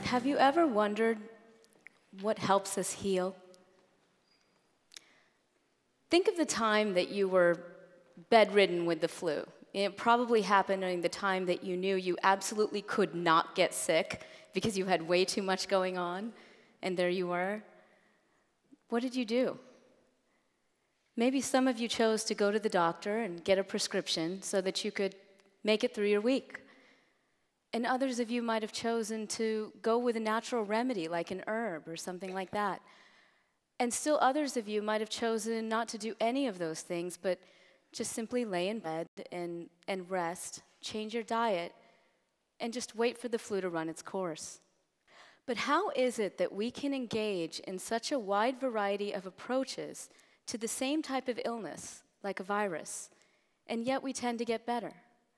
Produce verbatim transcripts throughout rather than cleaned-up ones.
Have you ever wondered what helps us heal? Think of the time that you were bedridden with the flu. It probably happened during the time that you knew you absolutely could not get sick because you had way too much going on, and there you were. What did you do? Maybe some of you chose to go to the doctor and get a prescription so that you could make it through your week. And others of you might have chosen to go with a natural remedy like an herb or something like that. And still others of you might have chosen not to do any of those things, but just simply lay in bed and, and rest, change your diet, and just wait for the flu to run its course. But how is it that we can engage in such a wide variety of approaches to the same type of illness, like a virus, and yet we tend to get better?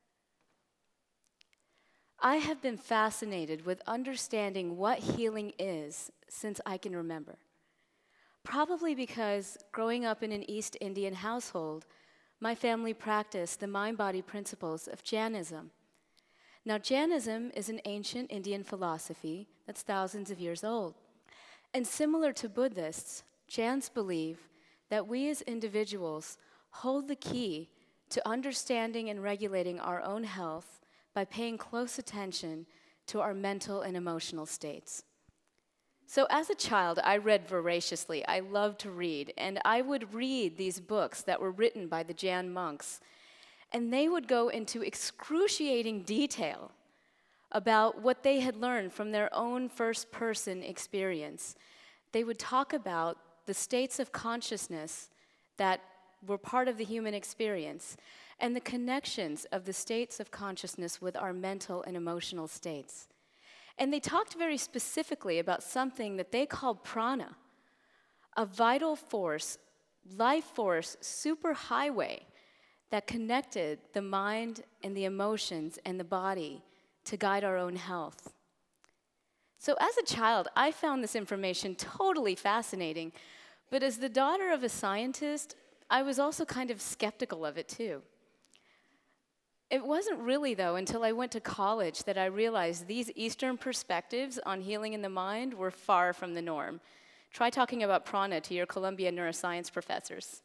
I have been fascinated with understanding what healing is since I can remember. Probably because growing up in an East Indian household, my family practiced the mind-body principles of Jainism. Now, Jainism is an ancient Indian philosophy that's thousands of years old. And similar to Buddhists, Jains believe that we as individuals hold the key to understanding and regulating our own health by paying close attention to our mental and emotional states. So as a child, I read voraciously. I loved to read, and I would read these books that were written by the Jain monks, and they would go into excruciating detail about what they had learned from their own first-person experience. They would talk about the states of consciousness that were part of the human experience, and the connections of the states of consciousness with our mental and emotional states. And they talked very specifically about something that they called prana, a vital force, life force, superhighway that connected the mind and the emotions and the body to guide our own health. So as a child, I found this information totally fascinating, but as the daughter of a scientist, I was also kind of skeptical of it too. It wasn't really, though, until I went to college that I realized these Eastern perspectives on healing in the mind were far from the norm. Try talking about prana to your Columbia neuroscience professors.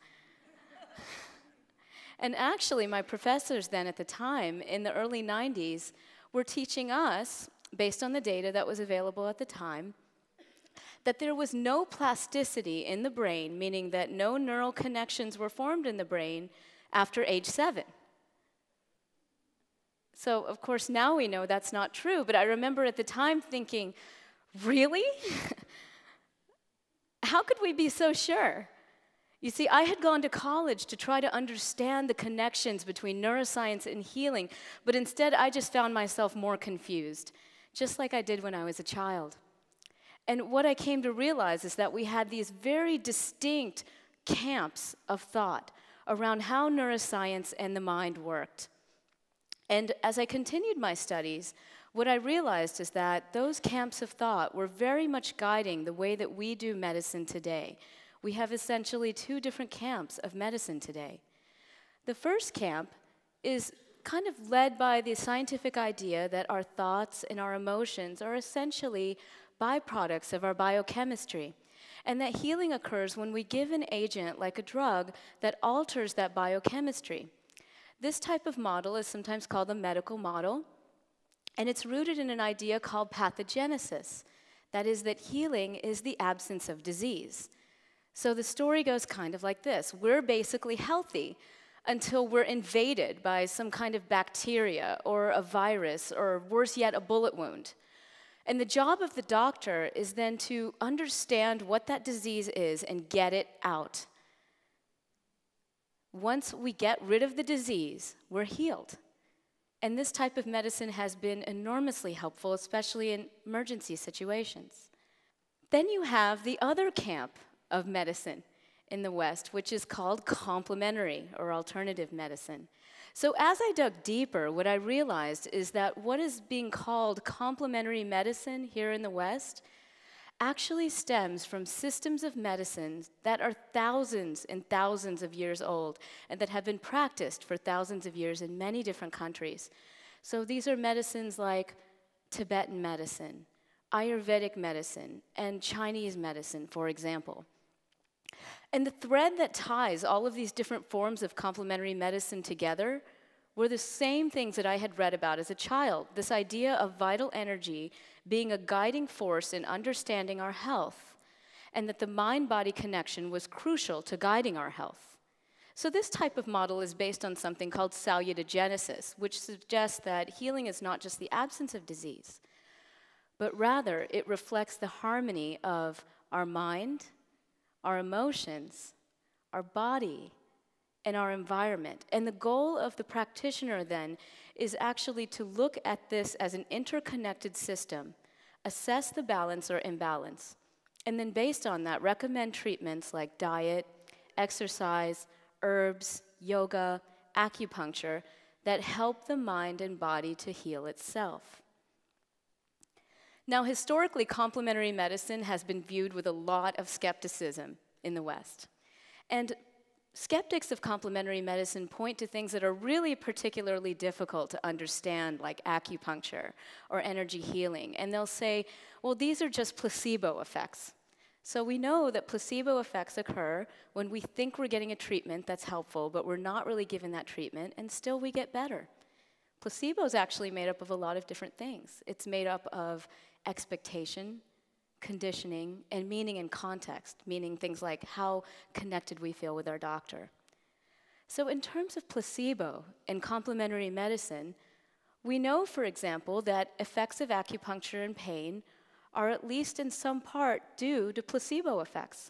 And actually, my professors then at the time, in the early nineties, were teaching us, based on the data that was available at the time, that there was no plasticity in the brain, meaning that no neural connections were formed in the brain after age seven. So, of course, now we know that's not true, but I remember at the time thinking, really? How could we be so sure? You see, I had gone to college to try to understand the connections between neuroscience and healing, but instead I just found myself more confused, just like I did when I was a child. And what I came to realize is that we had these very distinct camps of thought around how neuroscience and the mind worked. And as I continued my studies, what I realized is that those camps of thought were very much guiding the way that we do medicine today. We have essentially two different camps of medicine today. The first camp is kind of led by the scientific idea that our thoughts and our emotions are essentially byproducts of our biochemistry, and that healing occurs when we give an agent, like a drug, that alters that biochemistry. This type of model is sometimes called the medical model, and it's rooted in an idea called pathogenesis. That is, that healing is the absence of disease. So the story goes kind of like this. We're basically healthy until we're invaded by some kind of bacteria or a virus, or worse yet, a bullet wound. And the job of the doctor is then to understand what that disease is and get it out. Once we get rid of the disease, we're healed. And this type of medicine has been enormously helpful, especially in emergency situations. Then you have the other camp of medicine in the West, which is called complementary or alternative medicine. So as I dug deeper, what I realized is that what is being called complementary medicine here in the West actually stems from systems of medicine that are thousands and thousands of years old and that have been practiced for thousands of years in many different countries. So these are medicines like Tibetan medicine, Ayurvedic medicine, and Chinese medicine, for example. And the thread that ties all of these different forms of complementary medicine together were the same things that I had read about as a child, this idea of vital energy being a guiding force in understanding our health, and that the mind-body connection was crucial to guiding our health. So this type of model is based on something called Cellular Genesis, which suggests that healing is not just the absence of disease, but rather it reflects the harmony of our mind, our emotions, our body, and our environment. And the goal of the practitioner then is actually to look at this as an interconnected system, assess the balance or imbalance, and then based on that, recommend treatments like diet, exercise, herbs, yoga, acupuncture that help the mind and body to heal itself. Now, historically, complementary medicine has been viewed with a lot of skepticism in the West. And skeptics of complementary medicine point to things that are really particularly difficult to understand, like acupuncture or energy healing. And they'll say, well, these are just placebo effects. So we know that placebo effects occur when we think we're getting a treatment that's helpful, but we're not really given that treatment, and still we get better. Placebo is actually made up of a lot of different things. It's made up of expectation, conditioning, and meaning and context, meaning things like how connected we feel with our doctor. So in terms of placebo and complementary medicine, we know, for example, that effects of acupuncture and pain are at least in some part due to placebo effects.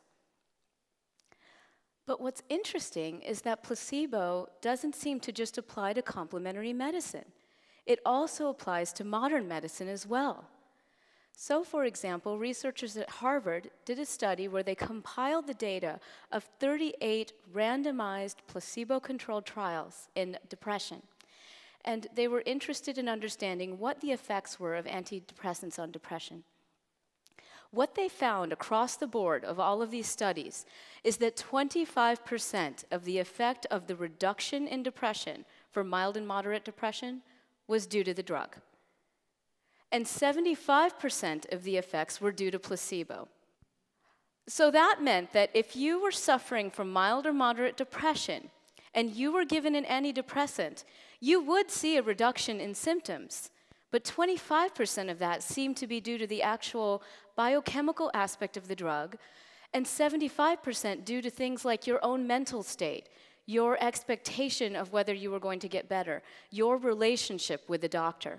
But what's interesting is that placebo doesn't seem to just apply to complementary medicine. It also applies to modern medicine as well. So, for example, researchers at Harvard did a study where they compiled the data of thirty-eight randomized placebo-controlled trials in depression. And they were interested in understanding what the effects were of antidepressants on depression. What they found across the board of all of these studies is that twenty-five percent of the effect of the reduction in depression for mild and moderate depression was due to the drug. And seventy-five percent of the effects were due to placebo. So that meant that if you were suffering from mild or moderate depression and you were given an antidepressant, you would see a reduction in symptoms. But twenty-five percent of that seemed to be due to the actual biochemical aspect of the drug, and seventy-five percent due to things like your own mental state, your expectation of whether you were going to get better, your relationship with the doctor.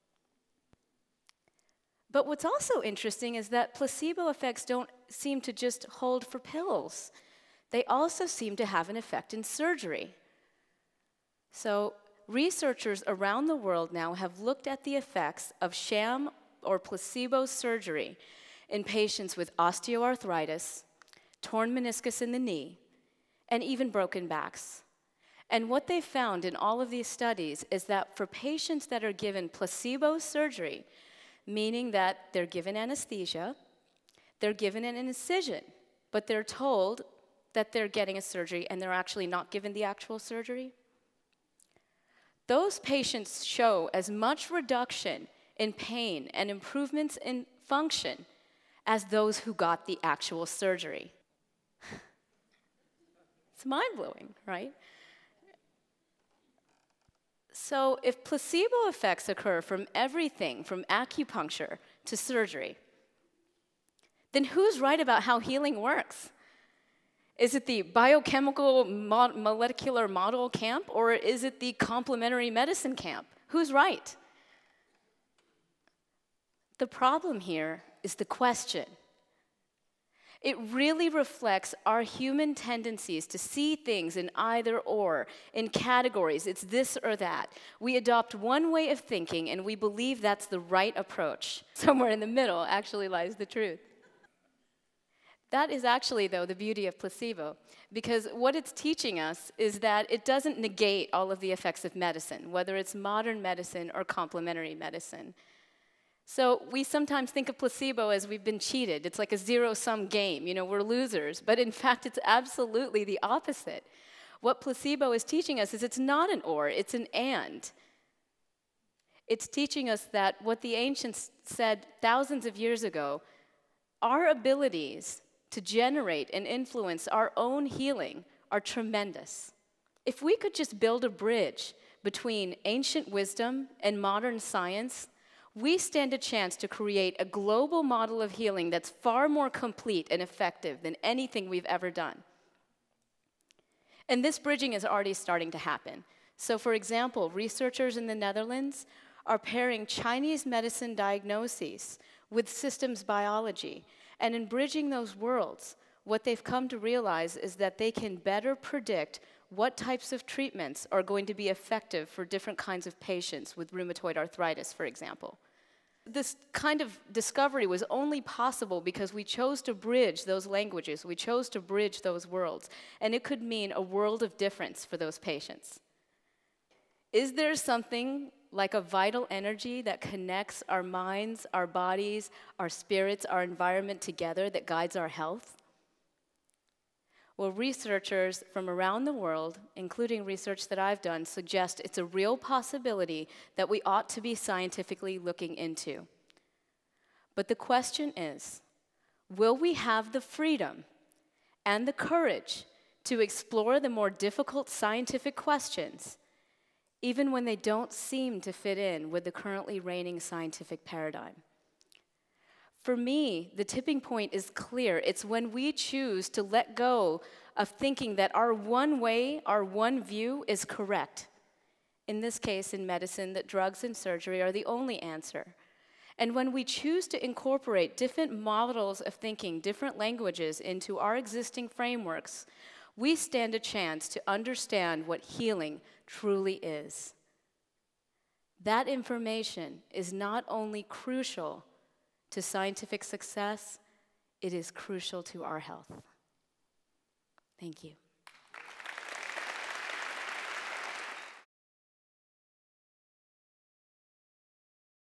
But what's also interesting is that placebo effects don't seem to just hold for pills. They also seem to have an effect in surgery. So researchers around the world now have looked at the effects of sham or placebo surgery in patients with osteoarthritis, torn meniscus in the knee, and even broken backs. And what they found in all of these studies is that for patients that are given placebo surgery, meaning that they're given anesthesia, they're given an incision, but they're told that they're getting a surgery and they're actually not given the actual surgery, those patients show as much reduction in pain and improvements in function as those who got the actual surgery. It's mind-blowing, right? So if placebo effects occur from everything from acupuncture to surgery, then who's right about how healing works? Is it the biochemical mo- molecular model camp, or is it the complementary medicine camp? Who's right? The problem here is the question. It really reflects our human tendencies to see things in either or, in categories, it's this or that. We adopt one way of thinking and we believe that's the right approach. Somewhere in the middle actually lies the truth. That is actually, though, the beauty of placebo, because what it's teaching us is that it doesn't negate all of the effects of medicine, whether it's modern medicine or complementary medicine. So we sometimes think of placebo as we've been cheated. It's like a zero-sum game. You know, we're losers. But in fact, it's absolutely the opposite. What placebo is teaching us is it's not an or, it's an and. It's teaching us that what the ancients said thousands of years ago, our abilities to generate and influence our own healing are tremendous. If we could just build a bridge between ancient wisdom and modern science, we stand a chance to create a global model of healing that's far more complete and effective than anything we've ever done. And this bridging is already starting to happen. So for example, researchers in the Netherlands are pairing Chinese medicine diagnoses with systems biology. And in bridging those worlds, what they've come to realize is that they can better predict what types of treatments are going to be effective for different kinds of patients with rheumatoid arthritis, for example. This kind of discovery was only possible because we chose to bridge those languages, we chose to bridge those worlds, and it could mean a world of difference for those patients. Is there something like a vital energy that connects our minds, our bodies, our spirits, our environment together that guides our health? Well, researchers from around the world, including research that I've done, suggest it's a real possibility that we ought to be scientifically looking into. But the question is, will we have the freedom and the courage to explore the more difficult scientific questions, even when they don't seem to fit in with the currently reigning scientific paradigm? For me, the tipping point is clear. It's when we choose to let go of thinking that our one way, our one view is correct. In this case, in medicine, that drugs and surgery are the only answer. And when we choose to incorporate different models of thinking, different languages into our existing frameworks, we stand a chance to understand what healing truly is. That information is not only crucial to scientific success, it is crucial to our health. Thank you.